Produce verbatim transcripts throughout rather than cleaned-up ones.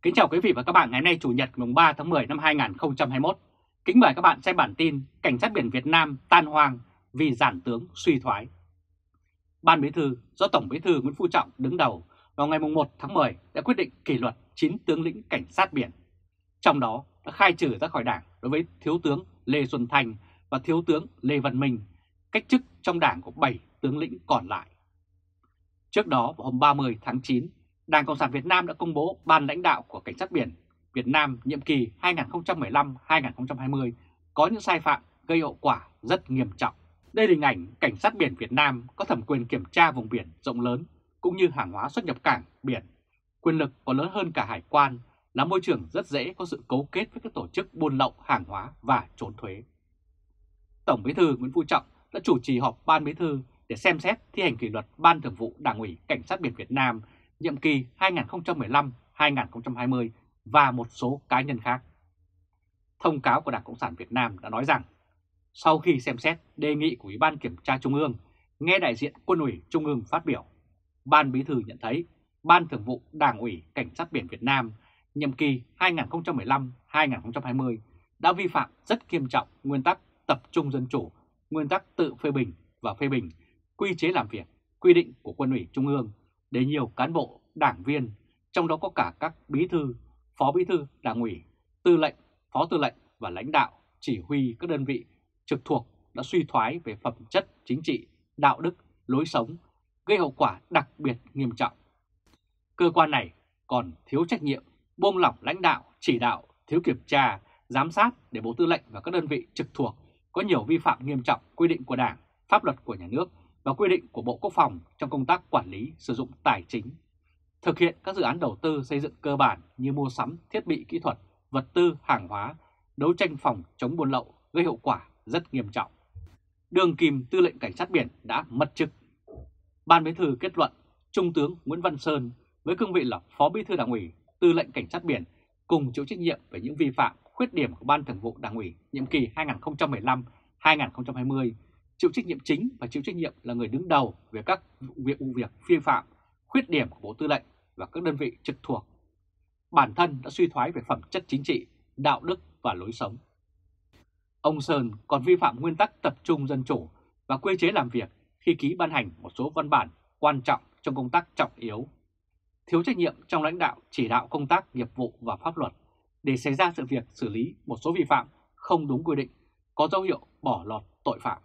Kính chào quý vị và các bạn ngày hôm nay Chủ nhật mùng ba tháng mười năm hai nghìn không trăm hai mươi mốt. Kính mời các bạn xem bản tin Cảnh sát biển Việt Nam tan hoang vì giản tướng suy thoái. Ban Bí thư do Tổng Bí thư Nguyễn Phú Trọng đứng đầu vào ngày mùng một tháng mười đã quyết định kỷ luật chín tướng lĩnh cảnh sát biển. Trong đó đã khai trừ ra khỏi Đảng đối với Thiếu tướng Lê Xuân Thanh và Thiếu tướng Lê Văn Minh, cách chức trong Đảng của bảy tướng lĩnh còn lại. Trước đó vào hôm ba mươi tháng chín, Đảng Cộng sản Việt Nam đã công bố ban lãnh đạo của Cảnh sát biển Việt Nam nhiệm kỳ hai nghìn không trăm mười lăm đến hai nghìn không trăm hai mươi có những sai phạm gây hậu quả rất nghiêm trọng. Đây là hình ảnh Cảnh sát biển Việt Nam có thẩm quyền kiểm tra vùng biển rộng lớn cũng như hàng hóa xuất nhập cảng biển. Quyền lực còn lớn hơn cả hải quan, là môi trường rất dễ có sự cấu kết với các tổ chức buôn lậu hàng hóa và trốn thuế. Tổng Bí thư Nguyễn Phú Trọng đã chủ trì họp Ban Bí thư để xem xét thi hành kỷ luật Ban Thường vụ Đảng ủy Cảnh sát biển Việt Nam nhiệm kỳ hai nghìn không trăm mười lăm đến hai nghìn không trăm hai mươi và một số cá nhân khác. Thông cáo của Đảng Cộng sản Việt Nam đã nói rằng, sau khi xem xét đề nghị của Ủy ban Kiểm tra Trung ương, nghe đại diện Quân ủy Trung ương phát biểu, Ban Bí thư nhận thấy Ban Thường vụ Đảng ủy Cảnh sát biển Việt Nam nhiệm kỳ hai nghìn không trăm mười lăm đến hai nghìn không trăm hai mươi đã vi phạm rất nghiêm trọng nguyên tắc tập trung dân chủ, nguyên tắc tự phê bình và phê bình, quy chế làm việc, quy định của Quân ủy Trung ương để nhiều cán bộ, đảng viên, trong đó có cả các bí thư, phó bí thư Đảng ủy, tư lệnh, phó tư lệnh và lãnh đạo chỉ huy các đơn vị trực thuộc đã suy thoái về phẩm chất chính trị, đạo đức, lối sống, gây hậu quả đặc biệt nghiêm trọng. Cơ quan này còn thiếu trách nhiệm, buông lỏng lãnh đạo, chỉ đạo, thiếu kiểm tra, giám sát để Bộ Tư lệnh và các đơn vị trực thuộc có nhiều vi phạm nghiêm trọng quy định của Đảng, pháp luật của nhà nước và quy định của Bộ Quốc phòng trong công tác quản lý sử dụng tài chính, thực hiện các dự án đầu tư xây dựng cơ bản như mua sắm thiết bị kỹ thuật, vật tư, hàng hóa, đấu tranh phòng chống buôn lậu gây hậu quả rất nghiêm trọng. Đương kim Tư lệnh Cảnh sát biển đã mất chức. Ban Bí thư kết luận Trung tướng Nguyễn Văn Sơn với cương vị là Phó Bí thư Đảng ủy, Tư lệnh Cảnh sát biển cùng chịu trách nhiệm về những vi phạm, khuyết điểm của Ban Thường vụ Đảng ủy nhiệm kỳ hai nghìn không trăm mười lăm đến hai nghìn không trăm hai mươi, chịu trách nhiệm chính và chịu trách nhiệm là người đứng đầu về các việc vụ việc vi phạm, khuyết điểm của Bộ Tư lệnh và các đơn vị trực thuộc. Bản thân đã suy thoái về phẩm chất chính trị, đạo đức và lối sống. Ông Sơn còn vi phạm nguyên tắc tập trung dân chủ và quy chế làm việc khi ký ban hành một số văn bản quan trọng trong công tác trọng yếu. Thiếu trách nhiệm trong lãnh đạo chỉ đạo công tác nghiệp vụ và pháp luật để xảy ra sự việc xử lý một số vi phạm không đúng quy định, có dấu hiệu bỏ lọt tội phạm.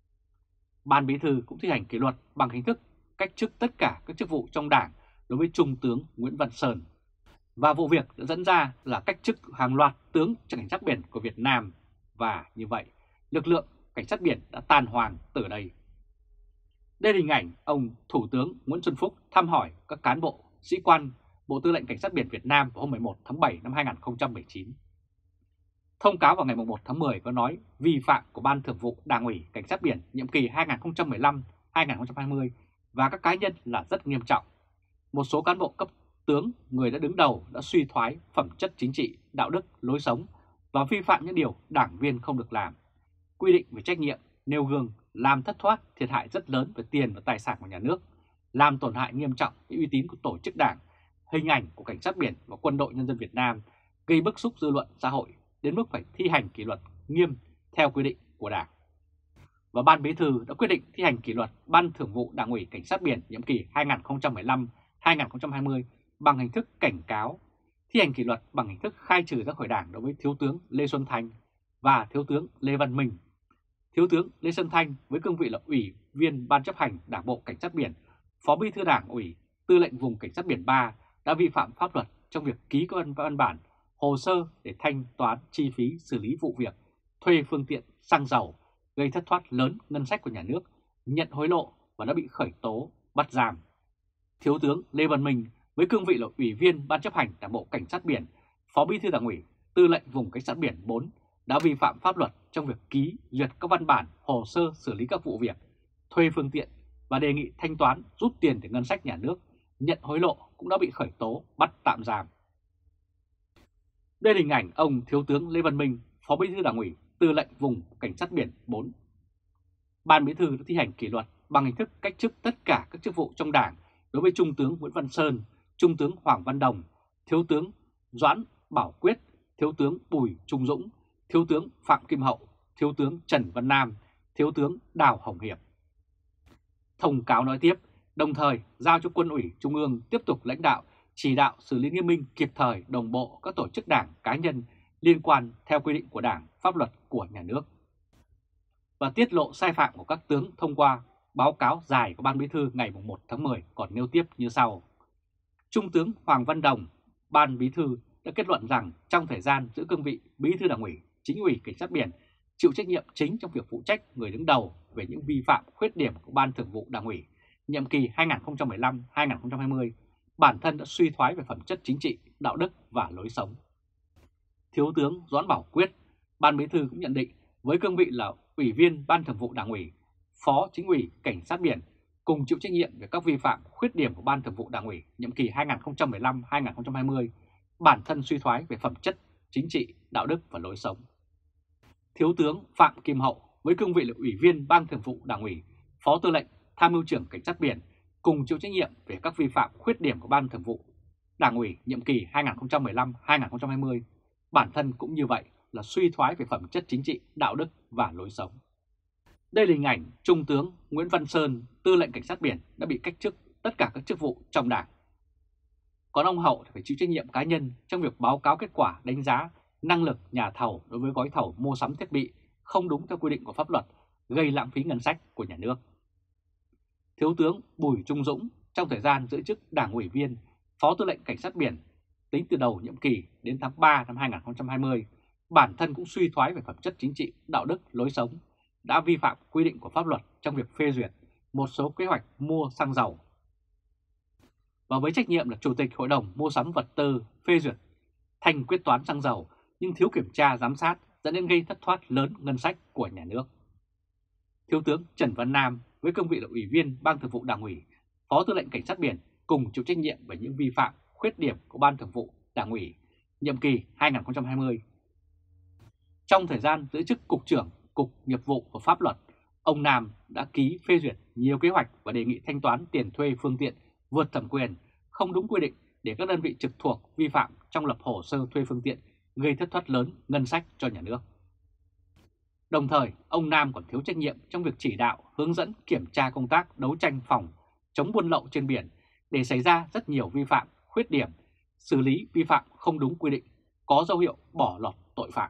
Ban Bí thư cũng thi hành kỷ luật bằng hình thức cách chức tất cả các chức vụ trong Đảng đối với Trung tướng Nguyễn Văn Sơn. Và vụ việc đã dẫn ra là cách chức hàng loạt tướng cảnh sát biển của Việt Nam, và như vậy lực lượng cảnh sát biển đã tan hoang từ đây. Đây là hình ảnh ông Thủ tướng Nguyễn Xuân Phúc thăm hỏi các cán bộ, sĩ quan Bộ Tư lệnh Cảnh sát biển Việt Nam vào hôm mười một tháng bảy năm hai nghìn không trăm mười chín. Thông cáo vào ngày mùng một tháng mười có nói vi phạm của Ban Thường vụ Đảng ủy Cảnh sát biển nhiệm kỳ hai nghìn không trăm mười lăm đến hai nghìn không trăm hai mươi và các cá nhân là rất nghiêm trọng. Một số cán bộ cấp tướng, người đã đứng đầu đã suy thoái phẩm chất chính trị, đạo đức, lối sống và vi phạm những điều đảng viên không được làm. Quy định về trách nhiệm, nêu gương, làm thất thoát thiệt hại rất lớn về tiền và tài sản của nhà nước, làm tổn hại nghiêm trọng đến uy tín của tổ chức đảng, hình ảnh của Cảnh sát biển và Quân đội Nhân dân Việt Nam, gây bức xúc dư luận xã hội đến mức phải thi hành kỷ luật nghiêm theo quy định của Đảng. Và Ban Bí thư đã quyết định thi hành kỷ luật Ban Thường vụ Đảng ủy Cảnh sát biển nhiệm kỳ hai nghìn không trăm mười lăm đến hai nghìn không trăm hai mươi bằng hình thức cảnh cáo, thi hành kỷ luật bằng hình thức khai trừ ra khỏi Đảng đối với Thiếu tướng Lê Xuân Thanh và Thiếu tướng Lê Văn Minh. Thiếu tướng Lê Xuân Thanh với cương vị là Ủy viên Ban chấp hành Đảng bộ Cảnh sát biển, Phó Bí thư Đảng ủy, Tư lệnh vùng Cảnh sát biển ba đã vi phạm pháp luật trong việc ký các văn bản, hồ sơ để thanh toán chi phí xử lý vụ việc, thuê phương tiện xăng dầu, gây thất thoát lớn ngân sách của nhà nước, nhận hối lộ và đã bị khởi tố, bắt giam. Thiếu tướng Lê Văn Minh với cương vị là Ủy viên Ban chấp hành Đảng bộ Cảnh sát biển, Phó Bí thư Đảng ủy, Tư lệnh vùng Cảnh sát biển bốn đã vi phạm pháp luật trong việc ký duyệt các văn bản, hồ sơ xử lý các vụ việc, thuê phương tiện và đề nghị thanh toán rút tiền từ ngân sách nhà nước, nhận hối lộ cũng đã bị khởi tố, bắt tạm giam. Đây là hình ảnh ông Thiếu tướng Lê Văn Minh, Phó Bí thư Đảng ủy, Tư lệnh vùng Cảnh sát biển bốn. Ban Bí thư đã thi hành kỷ luật bằng hình thức cách chức tất cả các chức vụ trong Đảng đối với Trung tướng Nguyễn Văn Sơn, Trung tướng Hoàng Văn Đồng, Thiếu tướng Doãn Bảo Quyết, Thiếu tướng Bùi Trung Dũng, Thiếu tướng Phạm Kim Hậu, Thiếu tướng Trần Văn Nam, Thiếu tướng Đào Hồng Hiệp. Thông cáo nói tiếp, đồng thời giao cho Quân ủy Trung ương tiếp tục lãnh đạo, chỉ đạo xử lý nghiêm minh kịp thời đồng bộ các tổ chức đảng cá nhân liên quan theo quy định của Đảng, pháp luật của nhà nước. Và tiết lộ sai phạm của các tướng thông qua báo cáo dài của Ban Bí thư ngày một tháng mười còn nêu tiếp như sau. Trung tướng Hoàng Văn Đồng, Ban Bí thư đã kết luận rằng trong thời gian giữ cương vị Bí thư Đảng ủy, Chính ủy Cảnh sát biển chịu trách nhiệm chính trong việc phụ trách người đứng đầu về những vi phạm khuyết điểm của Ban Thường vụ Đảng ủy nhiệm kỳ hai nghìn không trăm mười lăm đến hai nghìn không trăm hai mươi, bản thân đã suy thoái về phẩm chất chính trị, đạo đức và lối sống. Thiếu tướng Doãn Bảo Quyết, Ban Bí thư cũng nhận định với cương vị là Ủy viên Ban Thường vụ Đảng ủy, Phó Chính ủy Cảnh sát biển cùng chịu trách nhiệm về các vi phạm khuyết điểm của Ban Thường vụ Đảng ủy nhiệm kỳ hai nghìn không trăm mười lăm đến hai nghìn không trăm hai mươi, bản thân suy thoái về phẩm chất chính trị, đạo đức và lối sống. Thiếu tướng Phạm Kim Hậu với cương vị là Ủy viên Ban Thường vụ Đảng ủy, Phó Tư lệnh Tham mưu trưởng Cảnh sát biển cùng chịu trách nhiệm về các vi phạm khuyết điểm của Ban Thường vụ Đảng ủy nhiệm kỳ hai nghìn không trăm mười lăm đến hai nghìn không trăm hai mươi, bản thân cũng như vậy là suy thoái về phẩm chất chính trị, đạo đức và lối sống. Đây là hình ảnh Trung tướng Nguyễn Văn Sơn, Tư lệnh Cảnh sát biển đã bị cách chức tất cả các chức vụ trong Đảng. Còn ông Hậu thì phải chịu trách nhiệm cá nhân trong việc báo cáo kết quả đánh giá năng lực nhà thầu đối với gói thầu mua sắm thiết bị không đúng theo quy định của pháp luật, gây lãng phí ngân sách của nhà nước. Thiếu tướng Bùi Trung Dũng trong thời gian giữ chức Đảng ủy viên, Phó Tư lệnh Cảnh sát biển tính từ đầu nhiệm kỳ đến tháng ba năm hai nghìn không trăm hai mươi, bản thân cũng suy thoái về phẩm chất chính trị, đạo đức, lối sống, đã vi phạm quy định của pháp luật trong việc phê duyệt một số kế hoạch mua xăng dầu. Và với trách nhiệm là Chủ tịch Hội đồng Mua sắm Vật tư phê duyệt thanh quyết toán xăng dầu nhưng thiếu kiểm tra giám sát dẫn đến gây thất thoát lớn ngân sách của nhà nước. Thiếu tướng Trần Văn Nam với cương vị là Ủy viên Ban Thường vụ Đảng ủy, Phó Tư lệnh Cảnh sát biển cùng chịu trách nhiệm về những vi phạm, khuyết điểm của Ban Thường vụ Đảng ủy nhiệm kỳ hai nghìn không trăm hai mươi. Trong thời gian giữ chức Cục trưởng Cục Nghiệp vụ và Pháp luật, ông Nam đã ký phê duyệt nhiều kế hoạch và đề nghị thanh toán tiền thuê phương tiện vượt thẩm quyền, không đúng quy định để các đơn vị trực thuộc vi phạm trong lập hồ sơ thuê phương tiện, gây thất thoát lớn ngân sách cho nhà nước. Đồng thời, ông Nam còn thiếu trách nhiệm trong việc chỉ đạo, hướng dẫn kiểm tra công tác đấu tranh phòng chống buôn lậu trên biển để xảy ra rất nhiều vi phạm, khuyết điểm, xử lý vi phạm không đúng quy định, có dấu hiệu bỏ lọt tội phạm.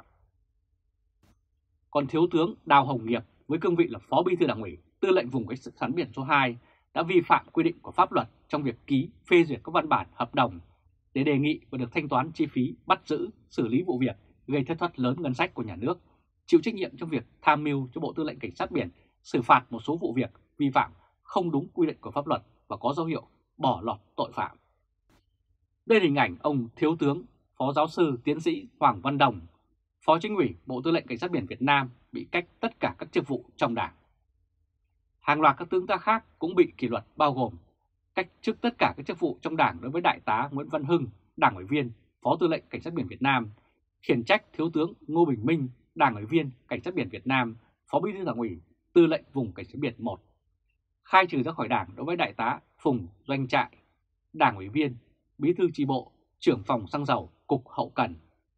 Còn Thiếu tướng Đào Hồng Nghiệp với cương vị là Phó Bí thư Đảng ủy, Tư lệnh vùng cảnh sát biển số hai đã vi phạm quy định của pháp luật trong việc ký phê duyệt các văn bản hợp đồng để đề nghị và được thanh toán chi phí bắt giữ, xử lý vụ việc gây thất thoát lớn ngân sách của nhà nước, chịu trách nhiệm trong việc tham mưu cho Bộ Tư lệnh Cảnh sát biển xử phạt một số vụ việc vi phạm không đúng quy định của pháp luật và có dấu hiệu bỏ lọt tội phạm. Đây là hình ảnh ông Thiếu tướng Phó Giáo sư Tiến sĩ Hoàng Văn Đồng, Phó Chính ủy Bộ Tư lệnh Cảnh sát biển Việt Nam bị cách tất cả các chức vụ trong Đảng. Hàng loạt các tướng tá khác cũng bị kỷ luật, bao gồm cách chức tất cả các chức vụ trong Đảng đối với Đại tá Nguyễn Văn Hưng, Đảng ủy viên, Phó Tư lệnh Cảnh sát biển Việt Nam, khiển trách Thiếu tướng Ngô Bình Minh, Đảng ủy viên Cảnh sát biển Việt Nam, Phó Bí thư Đảng ủy, Tư lệnh vùng Cảnh sát biển một, khai trừ ra khỏi Đảng đối với Đại tá Phùng Doanh Trại, Đảng ủy viên, Bí thư chi bộ, Trưởng phòng xăng dầu, Cục Hậu cần.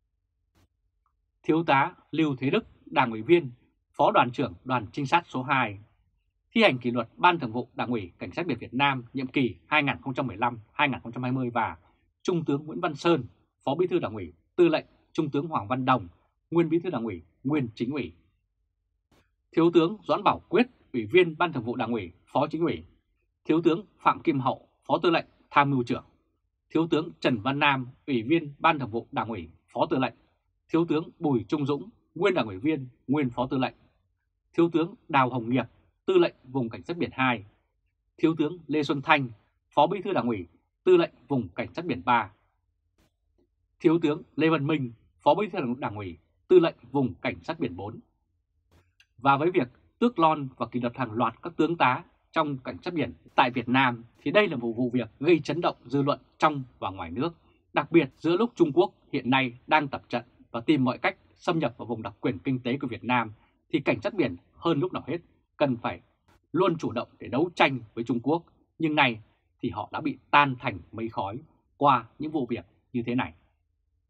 Thiếu tá Lưu Thế Đức, Đảng ủy viên, Phó đoàn trưởng Đoàn trinh sát số hai, thi hành kỷ luật Ban Thường vụ Đảng ủy Cảnh sát biển Việt Nam nhiệm kỳ hai nghìn không trăm mười lăm đến hai nghìn không trăm hai mươi và Trung tướng Nguyễn Văn Sơn, Phó Bí thư Đảng ủy, Tư lệnh Trung tướng Hoàng Văn Đồng, nguyên Bí thư Đảng ủy, nguyên Chính ủy. Thiếu tướng Doãn Bảo Quyết, Ủy viên Ban Thường vụ Đảng ủy, Phó Chính ủy. Thiếu tướng Phạm Kim Hậu, Phó Tư lệnh Tham mưu trưởng. Thiếu tướng Trần Văn Nam, Ủy viên Ban Thường vụ Đảng ủy, Phó Tư lệnh. Thiếu tướng Bùi Trung Dũng, nguyên Đảng ủy viên, nguyên Phó Tư lệnh. Thiếu tướng Đào Hồng Nghiệp, Tư lệnh vùng Cảnh sát biển hai. Thiếu tướng Lê Xuân Thanh, Phó Bí thư Đảng ủy, Tư lệnh vùng Cảnh sát biển ba. Thiếu tướng Lê Văn Minh, Phó Bí thư Đảng ủy, Tư lệnh vùng Cảnh sát biển bốn. Và với việc tước lon và kỷ luật hàng loạt các tướng tá trong Cảnh sát biển tại Việt Nam thì đây là một vụ việc gây chấn động dư luận trong và ngoài nước, đặc biệt giữa lúc Trung Quốc hiện nay đang tập trận và tìm mọi cách xâm nhập vào vùng đặc quyền kinh tế của Việt Nam thì Cảnh sát biển hơn lúc nào hết cần phải luôn chủ động để đấu tranh với Trung Quốc, nhưng nay thì họ đã bị tan thành mây khói qua những vụ việc như thế này.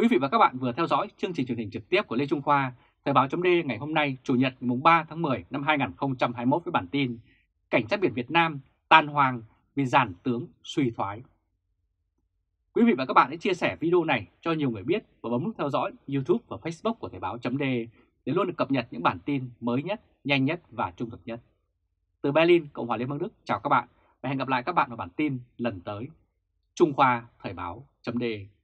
Quý vị và các bạn vừa theo dõi chương trình truyền hình trực tiếp của Lê Trung Khoa, Thời báo chấm ngày hôm nay Chủ nhật ngày ba tháng mười năm hai nghìn không trăm hai mươi mốt với bản tin Cảnh sát biển Việt Nam tan hoang vì giàn tướng suy thoái. Quý vị và các bạn hãy chia sẻ video này cho nhiều người biết và bấm nút theo dõi YouTube và Facebook của Thời báo chấm để luôn được cập nhật những bản tin mới nhất, nhanh nhất và trung thực nhất. Từ Berlin, Cộng hòa Liên bang Đức, chào các bạn và hẹn gặp lại các bạn vào bản tin lần tới. Trung Khoa Thời báo chấm